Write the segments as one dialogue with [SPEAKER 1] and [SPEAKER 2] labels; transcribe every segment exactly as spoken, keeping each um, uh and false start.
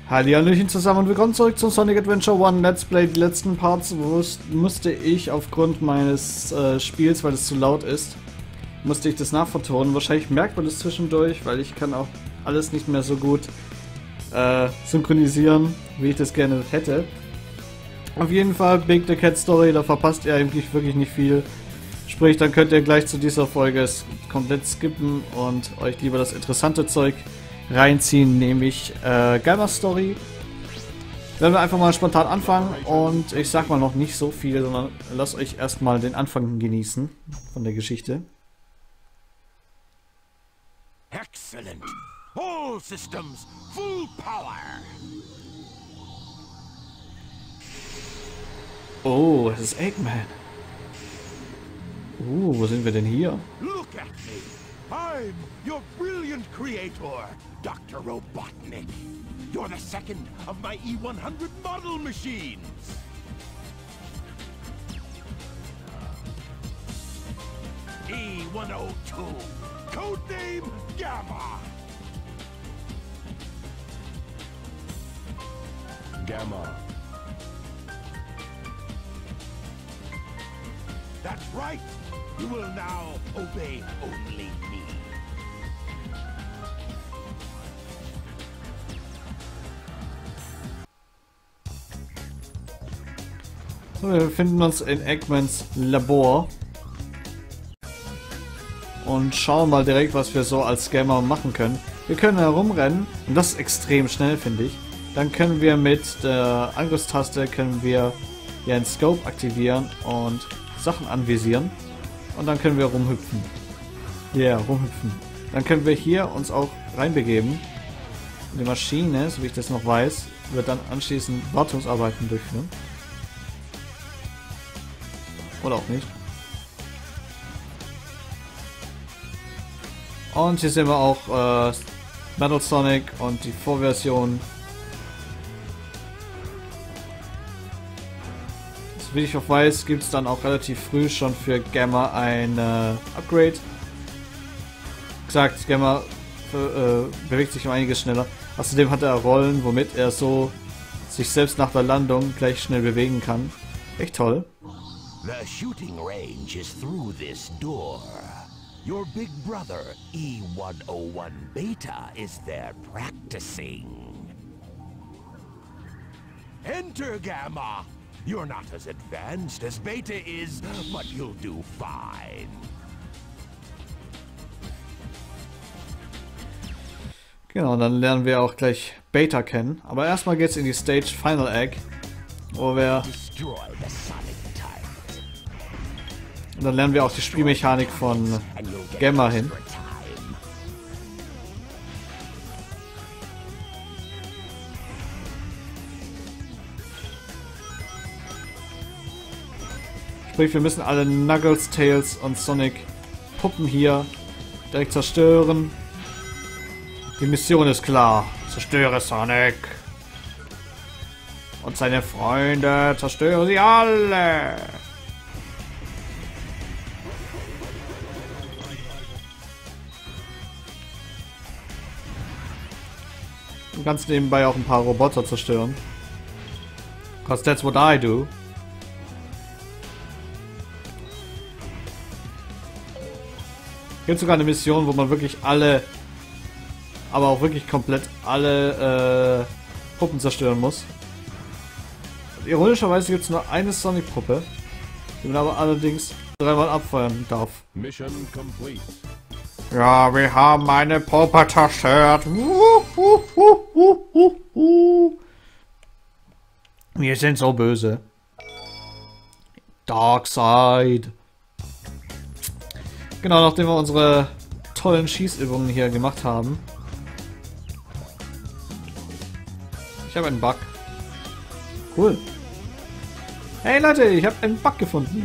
[SPEAKER 1] Hallihallöchen zusammen und willkommen zurück zum Sonic Adventure One Let's Play. Die letzten Parts musste ich aufgrund meines äh, Spiels, weil es zu laut ist, musste ich das nachvertonen. Wahrscheinlich merkt man das zwischendurch, weil ich kann auch alles nicht mehr so gut äh, synchronisieren, wie ich das gerne hätte. Auf jeden Fall Big the Cat Story, da verpasst ihr eigentlich wirklich nicht viel. Sprich, dann könnt ihr gleich zu dieser Folge komplett skippen und euch lieber das interessante Zeug reinziehen, nämlich äh, Gamma Story. Werden wir einfach mal spontan anfangen und ich sag mal noch nicht so viel, sondern lasst euch erstmal den Anfang genießen von der Geschichte.
[SPEAKER 2] Excellent. All systems full power.
[SPEAKER 1] Oh, es ist Eggman. Uh, wo sind wir denn hier?
[SPEAKER 2] Look at me. I'm your brilliant creator, Doctor Robotnik. You're the second of my E one hundred model machines. E one oh two, codename Gamma. Gamma. That's right. You will now obey only me.
[SPEAKER 1] So, wir befinden uns in Eggmans Labor und schauen mal direkt, was wir so als Scammer machen können. Wir können herumrennen und das ist extrem schnell, finde ich. Dann können wir mit der Angriffstaste können wir hier einen Scope aktivieren und Sachen anvisieren. Und dann können wir rumhüpfen. Ja, yeah, rumhüpfen. Dann können wir hier uns auch reinbegeben. Die Maschine, so wie ich das noch weiß, wird dann anschließend Wartungsarbeiten durchführen. Oder auch nicht. Und hier sehen wir auch äh, Metal Sonic und die Vorversion. Wie ich auch weiß, gibt es dann auch relativ früh schon für Gamma ein äh, Upgrade. Wie gesagt, Gamma äh, bewegt sich um einiges schneller. Außerdem hat er Rollen, womit er so sich selbst nach der Landung gleich schnell bewegen kann. Echt toll.
[SPEAKER 2] The shooting range is through this door. Your big brother, E one oh one Beta, is there practicing. Enter, Gamma! You're not as advanced as Beta is, but you'll do fine.
[SPEAKER 1] Genau, dann lernen wir auch gleich Beta kennen. Aber erstmal geht's in die Stage Final Egg, wo wir... Und dann lernen wir auch die Spielmechanik von Gamma hin. Sprich, wir müssen alle Knuckles, Tails und Sonic Puppen hier direkt zerstören. Die Mission ist klar. Zerstöre Sonic. Und seine Freunde. Zerstöre sie alle. Du kannst nebenbei auch ein paar Roboter zerstören. Cause that's what I do. Gibt sogar eine Mission, wo man wirklich alle, aber auch wirklich komplett alle äh, Puppen zerstören muss. Und ironischerweise gibt es nur eine Sonic-Puppe, die man aber allerdings dreimal abfeuern darf.
[SPEAKER 3] Mission complete.
[SPEAKER 1] Ja, wir haben eine Puppe zerstört. Wir sind so böse. Darkseid. Genau, nachdem wir unsere tollen Schießübungen hier gemacht haben. Ich habe einen Bug. Cool. Hey Leute, ich habe einen Bug gefunden.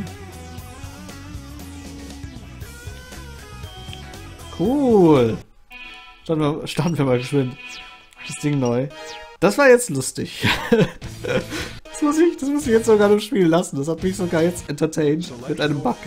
[SPEAKER 1] Cool. Starten wir, starten wir mal geschwind. Das Ding neu. Das war jetzt lustig. Das muss ich, das muss ich jetzt sogar im Spiel lassen. Das hat mich sogar jetzt entertained mit einem Bug.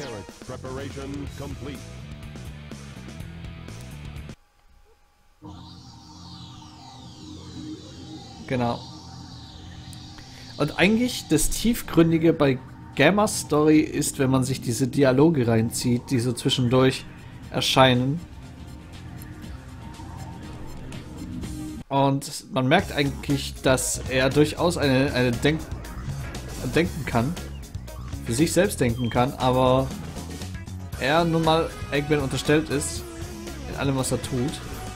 [SPEAKER 1] Genau. Und eigentlich das Tiefgründige bei Gamma Story ist, wenn man sich diese Dialoge reinzieht, die so zwischendurch erscheinen. Und man merkt eigentlich, dass er durchaus eine, eine Denk denken kann. Für sich selbst denken kann, aber er nun mal Eggman unterstellt ist in allem, was er tut.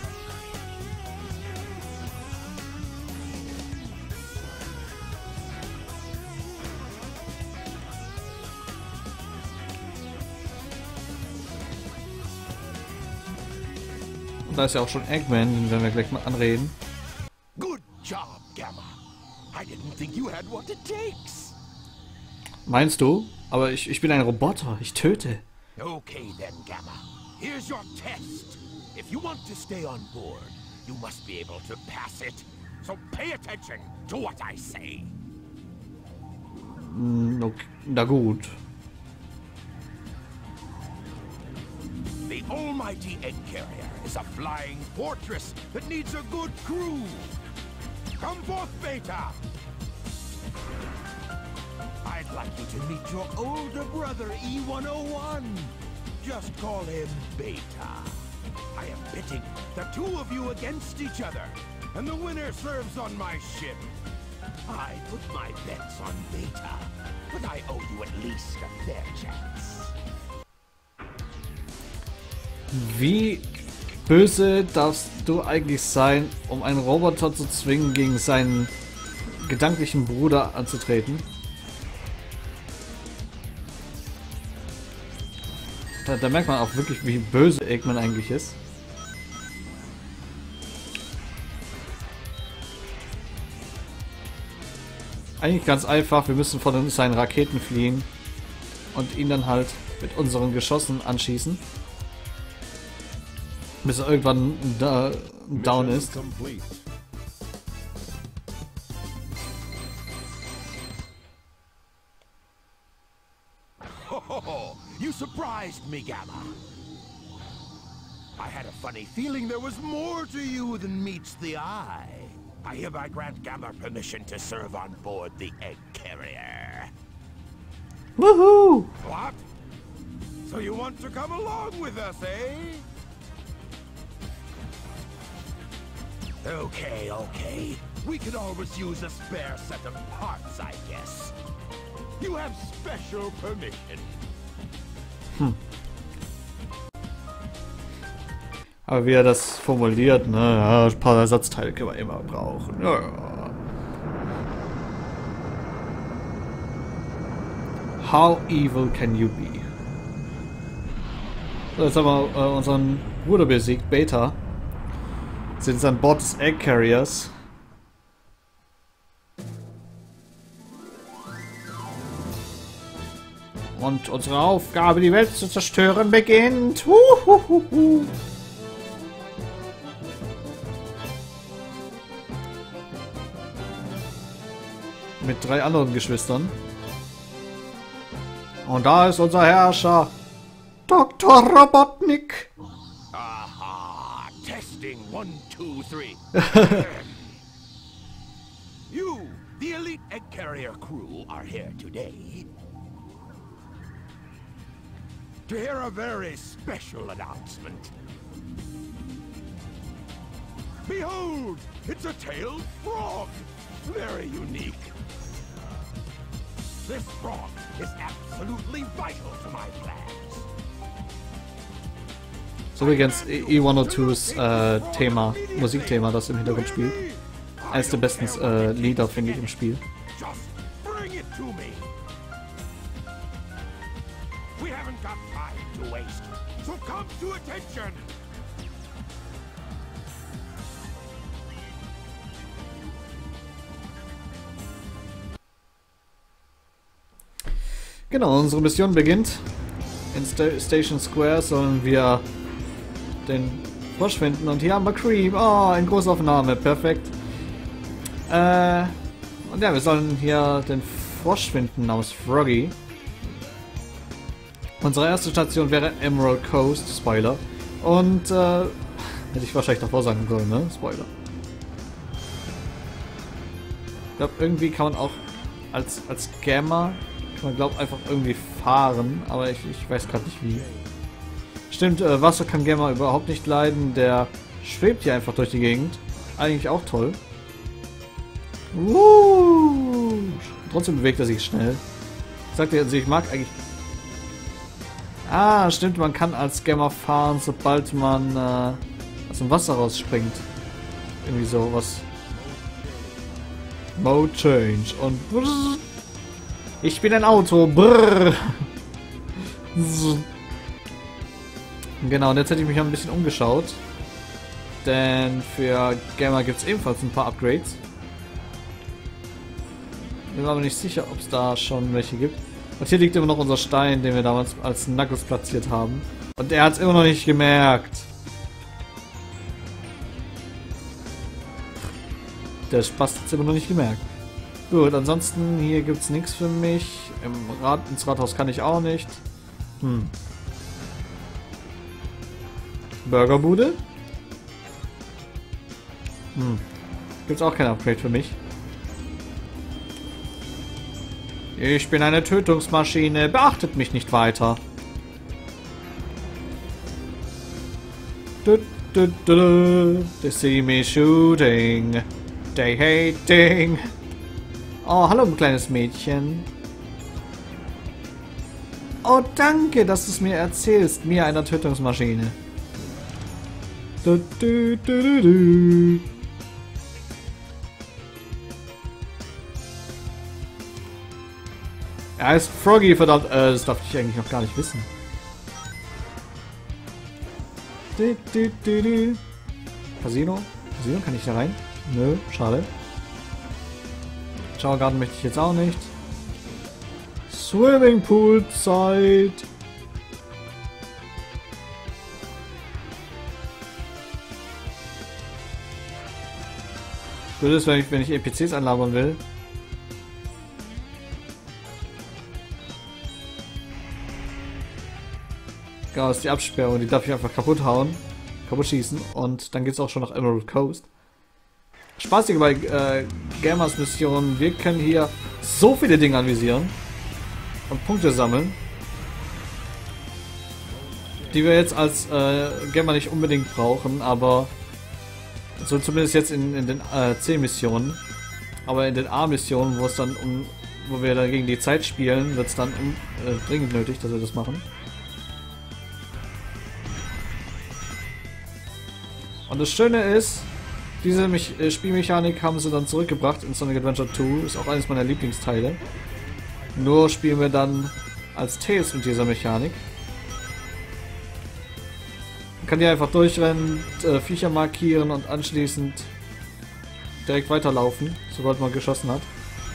[SPEAKER 1] Und da ist ja auch schon Eggman, den werden wir gleich mal anreden.
[SPEAKER 2] Good job, Gamma. I didn't think you had what it takes.
[SPEAKER 1] Meinst du? Aber ich, ich bin ein Roboter. Ich töte.
[SPEAKER 2] Okay then, Gamma. Here's your test. If you want to stay on board, you must be able to pass it. So pay attention to what I say.
[SPEAKER 1] Mm, okay. Na gut.
[SPEAKER 2] The almighty Egg Carrier is a flying fortress that needs a good crew. Come forth, Beta. I'd like you to meet your older brother, E one oh one. Just call him Beta. I am pitting the two of you against each other, and the winner serves on my ship. I put my bets on Beta, but I owe you at least a fair chance.
[SPEAKER 1] Wie böse darfst du eigentlich sein, um einen Roboter zu zwingen, gegen seinen gedanklichen Bruder anzutreten? Da, da merkt man auch wirklich, wie böse Eggman eigentlich ist. Eigentlich ganz einfach, wir müssen von seinen Raketen fliehen und ihn dann halt mit unseren Geschossen anschießen. Bis er irgendwann da, down ist.
[SPEAKER 2] Oh, you surprised me, Gamma. I had a funny feeling there was more to you than meets the eye. I hereby grant Gamma permission to serve on board the Egg Carrier.
[SPEAKER 1] Woohoo!
[SPEAKER 2] What? So you want to come along with us, eh? Okay, okay. We could always use a spare set of parts, I guess. You have special permission.
[SPEAKER 1] Hm. Aber wie er das formuliert, ne, ja, ein paar Ersatzteile können wir immer brauchen. Ja. How evil can you be? So, jetzt haben wir äh, unseren Bruder besiegt, Beta. Sind jetzt an Bord des Egg Carriers. Und unsere Aufgabe, die Welt zu zerstören, beginnt. Huhuhuhu. Mit drei anderen Geschwistern. Und da ist unser Herrscher, Doktor Robotnik.
[SPEAKER 2] Aha, testing one, two, three. You, the elite Egg Carrier crew, are here today to hear a very special announcement. Behold, it's a tailed frog. Very unique. This frog is absolutely vital to my plans.
[SPEAKER 1] So übrigens E one oh twos äh, Thema, Musikthema, das im Hintergrund spielt. Eines der besten äh, Lieder, finde ich, im Spiel.
[SPEAKER 2] Just bring it to me. We haven't got time to waste, so come to attention.
[SPEAKER 1] Genau, unsere Mission beginnt. In Sta Station Square sollen wir den Frosch finden. Und hier haben wir Cream. Oh, in Großaufnahme. Perfekt. Äh, und ja, wir sollen hier den Frosch finden namens Froggy. Unsere erste Station wäre Emerald Coast. Spoiler. Und, äh, hätte ich wahrscheinlich davor sagen sollen, ne? Spoiler. Ich glaube, irgendwie kann man auch als, als Gamma, kann man glaube einfach irgendwie fahren, aber ich, ich weiß gerade nicht wie. Stimmt, äh, Wasser kann Gamma überhaupt nicht leiden, der schwebt hier einfach durch die Gegend. Eigentlich auch toll. Uh, trotzdem bewegt er sich schnell. Sagt er, also ich mag eigentlich... Ah, stimmt, man kann als Gamma fahren, sobald man äh, aus dem Wasser rausspringt. Irgendwie sowas. Mode Change und brrr. Ich bin ein Auto. Brrr. Genau, und jetzt hätte ich mich ein bisschen umgeschaut. Denn für Gamma gibt es ebenfalls ein paar Upgrades. Bin mir aber nicht sicher, ob es da schon welche gibt. Und hier liegt immer noch unser Stein, den wir damals als Knuckles platziert haben. Und er hat es immer noch nicht gemerkt. Der Spaß hat es immer noch nicht gemerkt. Gut, ansonsten hier gibt es nichts für mich. Im Rad, ins Rathaus kann ich auch nicht. Hm. Burgerbude? Hm. Gibt's auch kein Upgrade für mich. Ich bin eine Tötungsmaschine. Beachtet mich nicht weiter. Du, du, du, du. They see me shooting. They hating. Oh, hallo, ein kleines Mädchen. Oh, danke, dass du es mir erzählst. Mir, einer Tötungsmaschine. Du, du, du, du, du. Er ist Froggy, verdammt. Äh, das darf ich eigentlich noch gar nicht wissen. Du, du, du, du. Casino? Casino, kann ich da rein? Nö, schade. Schaugarten möchte ich jetzt auch nicht. Swimmingpool Zeit. Blöd ist, wenn ich, wenn ich N P Cs anlabern will. Genau, das ist die Absperrung, die darf ich einfach kaputt hauen, kaputt schießen und dann geht's auch schon nach Emerald Coast. Spaßig bei äh, Gammas Missionen, wir können hier so viele Dinge anvisieren und Punkte sammeln, die wir jetzt als äh, Gamma nicht unbedingt brauchen, aber so zumindest jetzt in, in den äh, C-Missionen, aber in den A-Missionen, wo es dann um, wo wir dann gegen die Zeit spielen, wird es dann um, äh, dringend nötig, dass wir das machen. Und das Schöne ist, diese Mich äh, Spielmechanik haben sie dann zurückgebracht in Sonic Adventure zwei. Ist auch eines meiner Lieblingsteile. Nur spielen wir dann als Tails mit dieser Mechanik. Man kann hier einfach durchrennen, äh, Viecher markieren und anschließend direkt weiterlaufen, sobald man geschossen hat.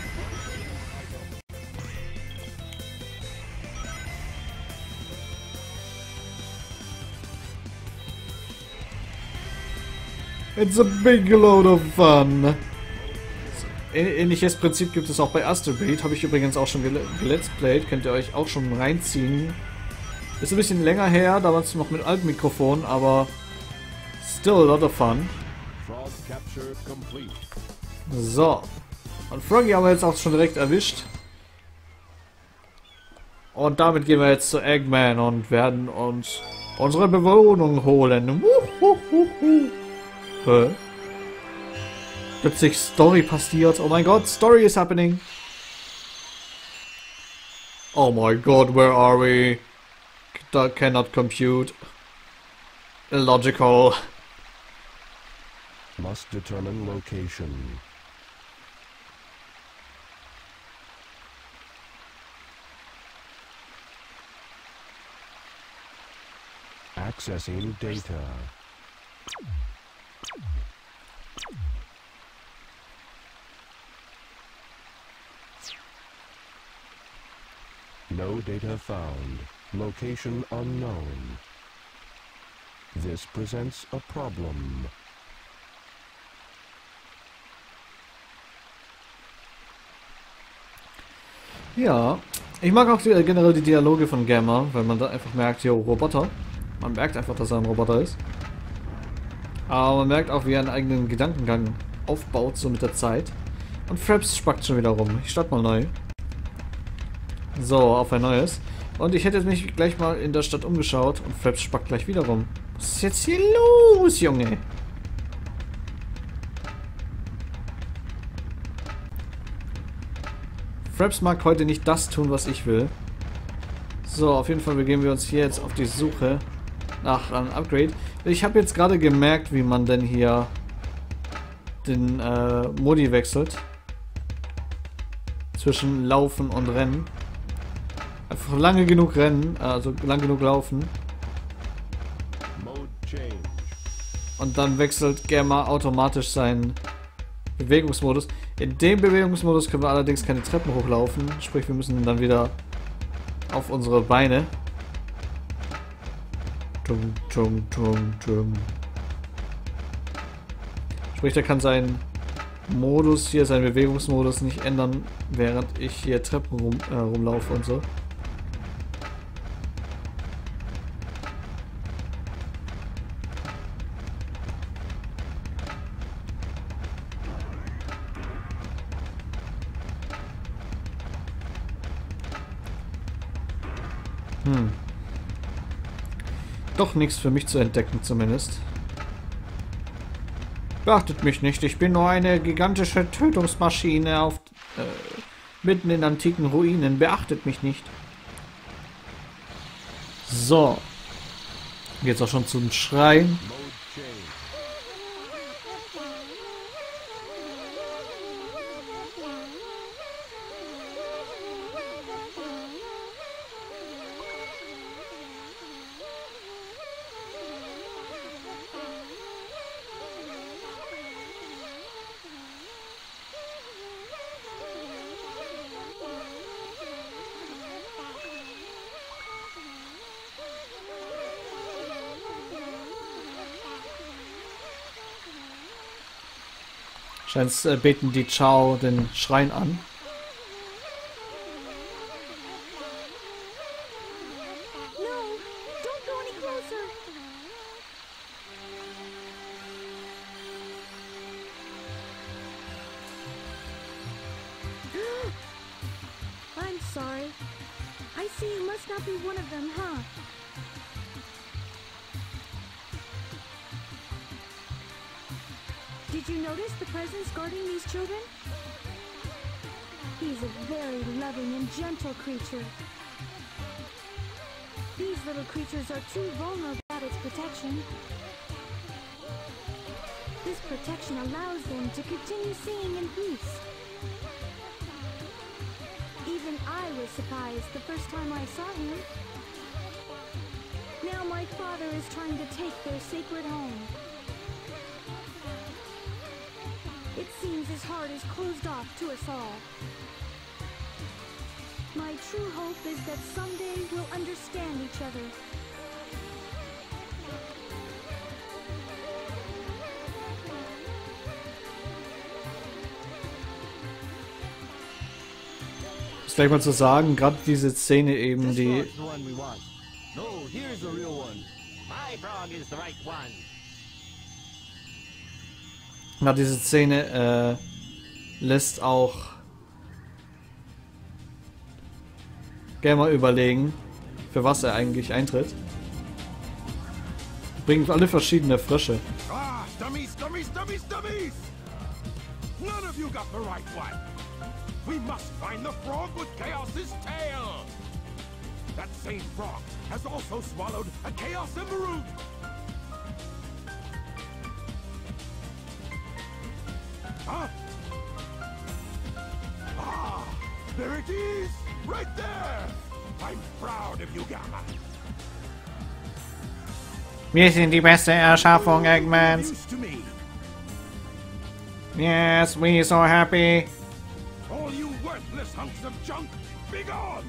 [SPEAKER 1] It's a big load of fun. Ähnliches Prinzip gibt es auch bei Astral Beat. Habe ich übrigens auch schon gelet's played. Könnt ihr euch auch schon reinziehen. Ist ein bisschen länger her, damals noch mit Altmikrofon, aber still a lot of fun. So. Und Froggy haben wir jetzt auch schon direkt erwischt. Und damit gehen wir jetzt zu Eggman und werden uns unsere Bewohnung holen. Wuhuhuhu. Hä? Plötzlich Story passiert. Oh mein Gott, Story is happening. Oh my God, where are we? That cannot compute. Illogical.
[SPEAKER 3] Must determine location. Accessing data. No data found. Location unknown. This presents a problem.
[SPEAKER 1] Ja, ich mag auch die, generell die Dialoge von Gamma, weil man da einfach merkt, jo, Roboter. Man merkt einfach, dass er ein Roboter ist. Aber man merkt auch, wie er einen eigenen Gedankengang aufbaut, so mit der Zeit. Und Fraps spackt schon wieder rum. Ich starte mal neu. So, auf ein neues. Und ich hätte mich gleich mal in der Stadt umgeschaut und Fraps spackt gleich wieder rum. Was ist jetzt hier los, Junge? Fraps mag heute nicht das tun, was ich will. So, auf jeden Fall begeben wir uns hier jetzt auf die Suche nach einem Upgrade. Ich habe jetzt gerade gemerkt, wie man denn hier den äh, Modi wechselt. Zwischen Laufen und Rennen. Einfach lange genug rennen, also lang genug laufen. Und dann wechselt Gamma automatisch seinen Bewegungsmodus. In dem Bewegungsmodus können wir allerdings keine Treppen hochlaufen. Sprich, wir müssen dann wieder auf unsere Beine. Tum, tum, tum, tum. Sprich, der kann seinen Modus hier, seinen Bewegungsmodus nicht ändern, während ich hier Treppen rum, äh, rumlaufe und so. Hm. Doch nichts für mich zu entdecken zumindest. Beachtet mich nicht, ich bin nur eine gigantische Tötungsmaschine auf äh, mitten in antiken Ruinen. Beachtet mich nicht. So. Geht's auch schon zum Schrein. Scheint äh, beten die Chao den Schrein an.
[SPEAKER 4] I'm sorry. I see you must not be one of them, huh? Did you notice the presence guarding these children? He's a very loving and gentle creature. These little creatures are too vulnerable without its protection. This protection allows them to continue singing in peace. Even I was surprised the first time I saw him. Now my father is trying to take their sacred home. It seems his heart is closed off to us all. My true hope is that someday we'll understand each other.
[SPEAKER 1] Ist gleich mal zu sagen, gerade diese Szene eben, die Na, diese Szene äh, lässt auch Gamer überlegen, für was er eigentlich eintritt. Bringen alle verschiedene Frösche.
[SPEAKER 2] Ah, dummies, dummies, dummies, dummies! None of you got the right one. We must find the frog with Chaos's tail. That same frog has also swallowed a Chaos Emerald. Huh? Ah, there it is! Right there! I'm proud of you, Gamma.
[SPEAKER 1] Wir sind die beste Erschaffung Eggmans.
[SPEAKER 2] Used to me.
[SPEAKER 1] Yes, we so happy.
[SPEAKER 2] All you worthless hunks of junk, be gone!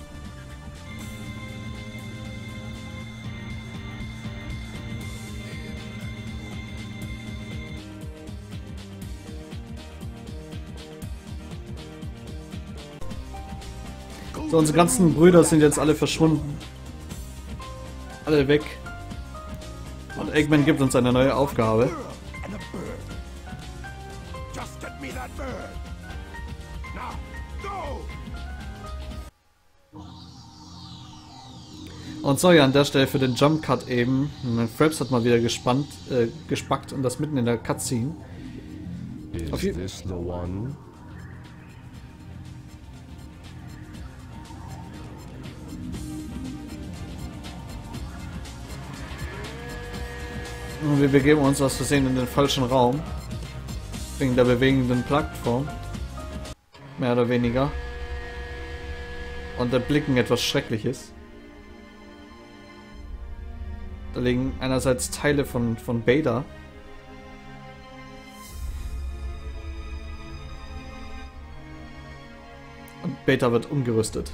[SPEAKER 1] So, unsere ganzen Brüder sind jetzt alle verschwunden. Alle weg. Und Eggman gibt uns eine neue Aufgabe.
[SPEAKER 2] And a bird. Just get me that bird.
[SPEAKER 1] Und sorry an der Stelle für den Jump Cut eben. Mein Fraps hat mal wieder gespannt, äh, gespackt und das mitten in der Cutscene.
[SPEAKER 3] Is this the one?
[SPEAKER 1] Und wir begeben uns aus Versehen in den falschen Raum. Wegen der bewegenden Plattform. Mehr oder weniger. Und erblicken etwas Schreckliches. Da liegen einerseits Teile von, von Beta. Und Beta wird umgerüstet.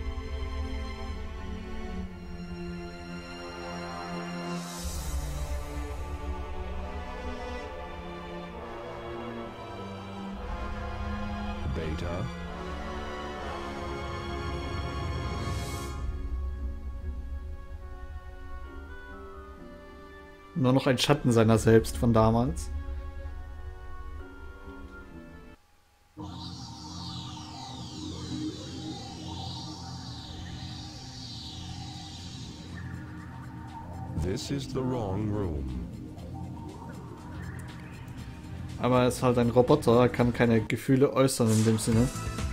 [SPEAKER 3] Beta?
[SPEAKER 1] Nur noch ein Schatten seiner selbst von damals.
[SPEAKER 3] This is the wrong room.
[SPEAKER 1] Aber er ist halt ein Roboter, er kann keine Gefühle äußern in dem Sinne.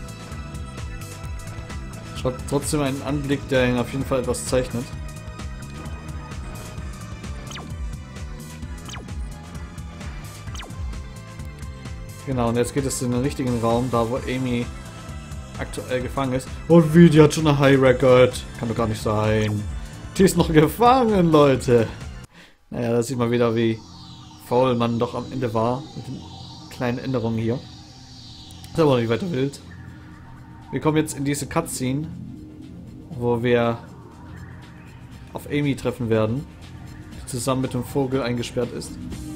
[SPEAKER 1] Schaut trotzdem einen Anblick, der ihn auf jeden Fall etwas zeichnet. Genau, und jetzt geht es in den richtigen Raum, da wo Amy aktuell gefangen ist. Und wie, die hat schon eine High Record. Kann doch gar nicht sein. Die ist noch gefangen, Leute. Naja, da sieht man wieder, wie faul man doch am Ende war. Mit den kleinen Änderungen hier. Ist aber nicht weiter wild. Wir kommen jetzt in diese Cutscene, wo wir auf Amy treffen werden, die zusammen mit dem Vogel eingesperrt ist.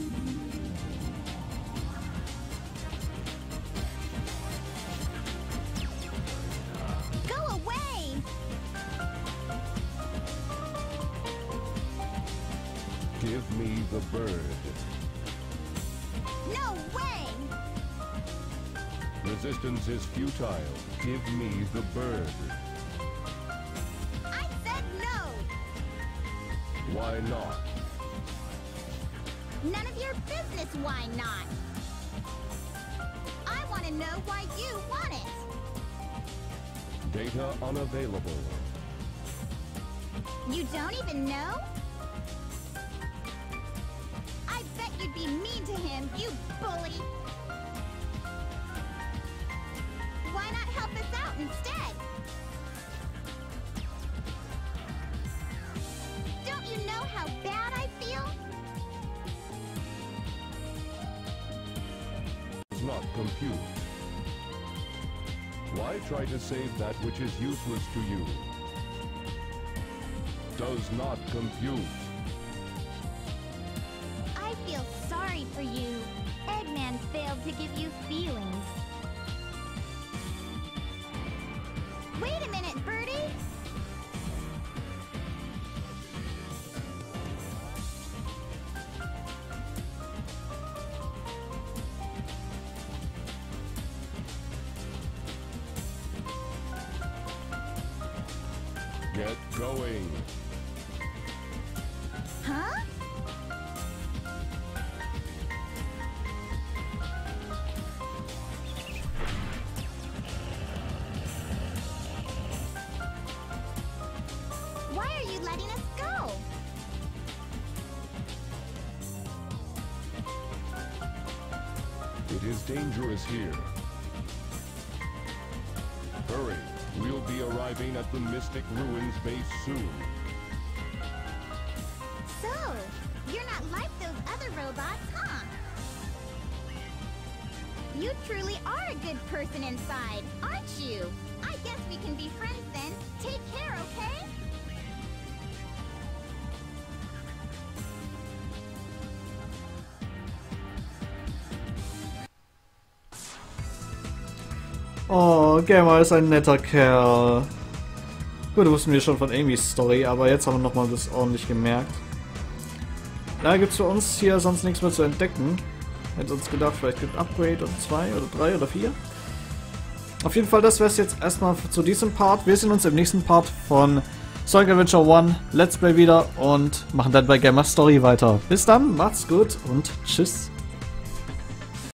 [SPEAKER 3] Give me the bird.
[SPEAKER 5] No way!
[SPEAKER 3] Resistance is futile. Give me the bird.
[SPEAKER 5] I said no!
[SPEAKER 3] Why not?
[SPEAKER 5] None of your business why not! I want to know why you want it!
[SPEAKER 3] Data unavailable.
[SPEAKER 5] You don't even know? I bet you'd be mean to him, you bully! Why not help us out instead? Don't you know how bad I feel?
[SPEAKER 3] Does not compute. Why try to save that which is useless to you? Does not compute.
[SPEAKER 5] I feel sorry for you. Eggman failed to give you feelings. Wait a minute, Birdie!
[SPEAKER 3] Get going.
[SPEAKER 5] Huh? Why are you letting us go?
[SPEAKER 3] It is dangerous here. Hurry. We'll be arriving at the Mystic Ruins base soon.
[SPEAKER 5] So, you're not like those other robots, huh? You truly are a good person inside, aren't you? I guess we can be friends then. Take care, okay?
[SPEAKER 1] Oh, Gamer ist ein netter Kerl. Gut, wussten wir schon von Amy's Story, aber jetzt haben wir nochmal das ordentlich gemerkt. Da gibt es für uns hier sonst nichts mehr zu entdecken. Hätte uns gedacht, vielleicht gibt es ein Upgrade oder zwei oder drei oder vier. Auf jeden Fall, das wäre es jetzt erstmal zu diesem Part. Wir sehen uns im nächsten Part von Sonic Adventure One Let's Play wieder und machen dann bei Gamer Story weiter. Bis dann, macht's gut und tschüss.